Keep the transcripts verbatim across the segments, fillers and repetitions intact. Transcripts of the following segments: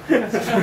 自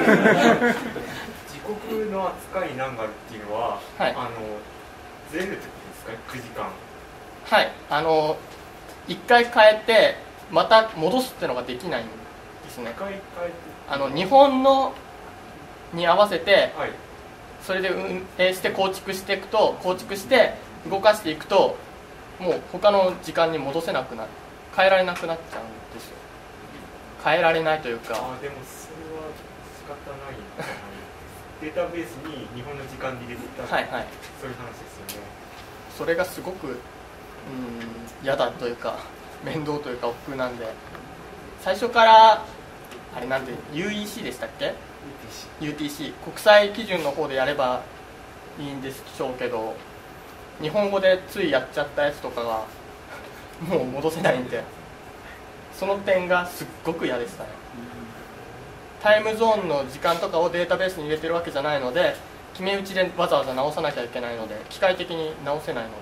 国の扱いに難があるっていうのは、はい、あのずれるってことですか、くじかん。 はい、あのいっかい変えてまた戻すっていうのができないんですね。いっかい変えてあの日本のに合わせて、はい、それで運営して構築していくと構築して動かしていくともう他の時間に戻せなくなる、変えられなくなっちゃうんですよ。変えられないというか。 あでもそれは仕方ないんじゃないデータベースに日本の時間で入れてた、はいはい、そういう話ですよね。 それがすごくうん嫌だというか面倒というか億劫なんで、最初からあれなんで ユーイーシー でしたっけ、ユーティーシー 国際基準の方でやればいいんでしょうけど、日本語でついやっちゃったやつとかがもう戻せないんで、その点がすっごく嫌でしたね。タイムゾーンの時間とかをデータベースに入れてるわけじゃないので、決め打ちでわざわざ直さなきゃいけないので、機械的に直せないので、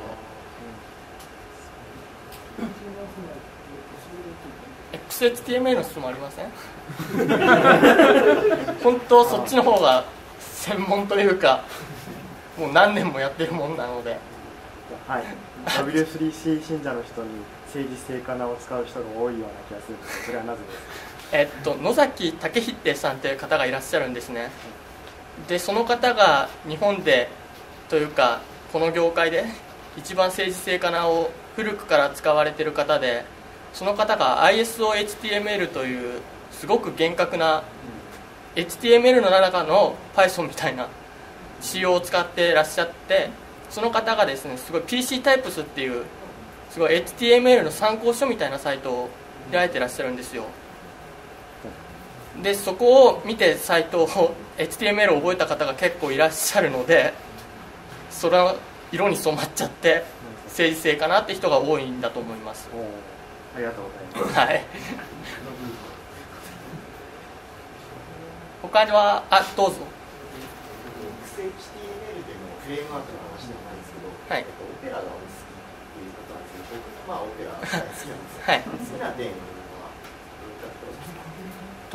エックスエイチティーエムエル の質問ありません本当そっちの方が専門というかもう何年もやってるもんなので。 はい、ダブリュースリーシー 信者の人に政治聖火名を使う人が多いような気がするんですが、それはなぜですか？ えっと、野崎武秀さんという方がいらっしゃるんですね。でその方が日本でというかこの業界で一番政治聖火名を古くから使われている方で、その方が アイエスオーエイチティーエムエル というすごく厳格な エイチティーエムエル の中の Python みたいな仕様を使っていらっしゃって、その方がですねすごい ピーシー タイプスっていうすごい エイチティーエムエル の参考書みたいなサイトを開いていらっしゃるんですよ。でそこを見てサイトを エイチティーエムエル を覚えた方が結構いらっしゃるので、それは色に染まっちゃって政治性かなって人が多いんだと思います。 ありがとうございます。はい。 他はあどうぞ。 エックスエイチティーエムエル でのフレームワークの話でもないんですけど、はい、オペラがお好きっていうことなんですけど、僕まあオペラ大好きなんですよ。はい、好きな点はと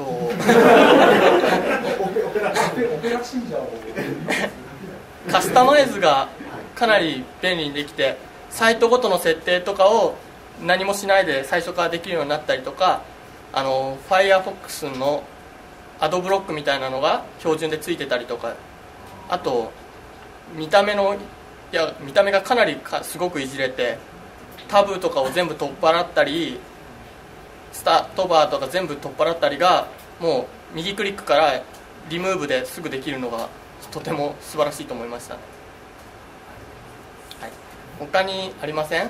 オペラ信者をカスタマイズがかなり便利にできて、サイトごとの設定とかを何もしないで最初からできるようになったりとか、あの Firefox のアドブロックみたいなのが標準でついてたりとか、あと見た目のいや見た目がかなりかすごくいじれて、タブとかを全部取っ払ったりスタートバーとか全部取っ払ったりがもう右クリックからリムーブですぐできるのがとても素晴らしいと思いましたね。はい、他にありません？はい、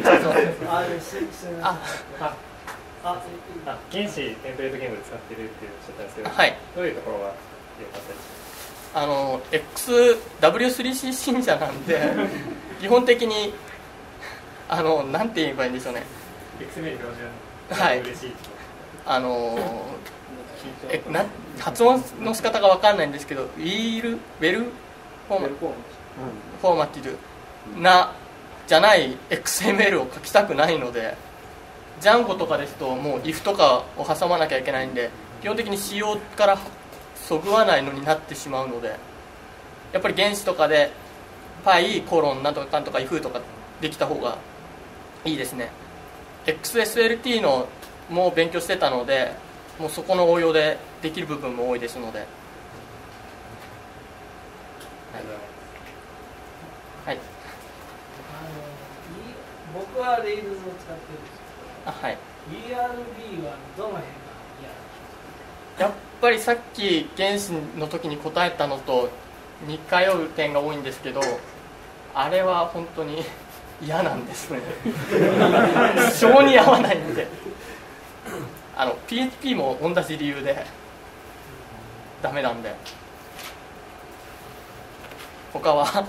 どうぞ。 あああ原子テンプレート言語で使ってるっておっしゃったんですけど、 はい、 どういうところが良かったですか？あの エックスダブリュースリーシー 信者なんで基本的にあのなんて言えばいいんでしょうね。 エックスエムエル 標準はい、嬉しい。あのえな発音の仕方が分かんないんですけど、ウィールウェルフォーマフォーマティドなじゃない エックスエムエル を書きたくないので、ジャンゴとかですともう if とかを挟まなきゃいけないんで、基本的に仕様からそぐわないのになってしまうので、やっぱり原子とかで π コロンなんとかかんとか if とかできた方がいいですね。 エックスエスエルティー のも勉強してたので、もうそこの応用でできる部分も多いですので、はい、はい、 あの僕は Rails を使ってるんですけど、 あ、はい、 イーアールビー はどの辺が嫌？やっぱりさっき原子の時に答えたのと似通う点が多いんですけど、あれは本当に嫌なんですね性に合わないんで、あの ピーエイチピー も同じ理由でダメなんで。他は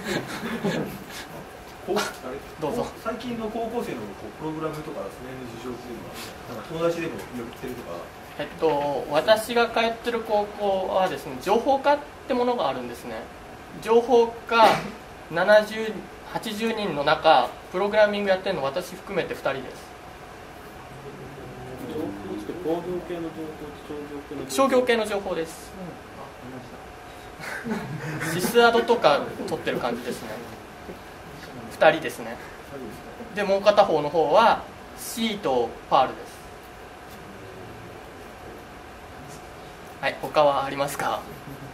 どうぞ。 最近の高校生のプログラムとかその辺の事情っていうのはなんか友達でも言ってるとか？ えっと私が通ってる高校はですね、情報科ってものがあるんですね。情報科ななじゅう、はちじゅうにんの中、プログラミングやってるの私含めてふたりです。 プ工業系の情報と商業系の情報です。シスアドとか取ってる感じですね。ふたりですね。でもう片方の方は C とパールです。はい、他はありますか？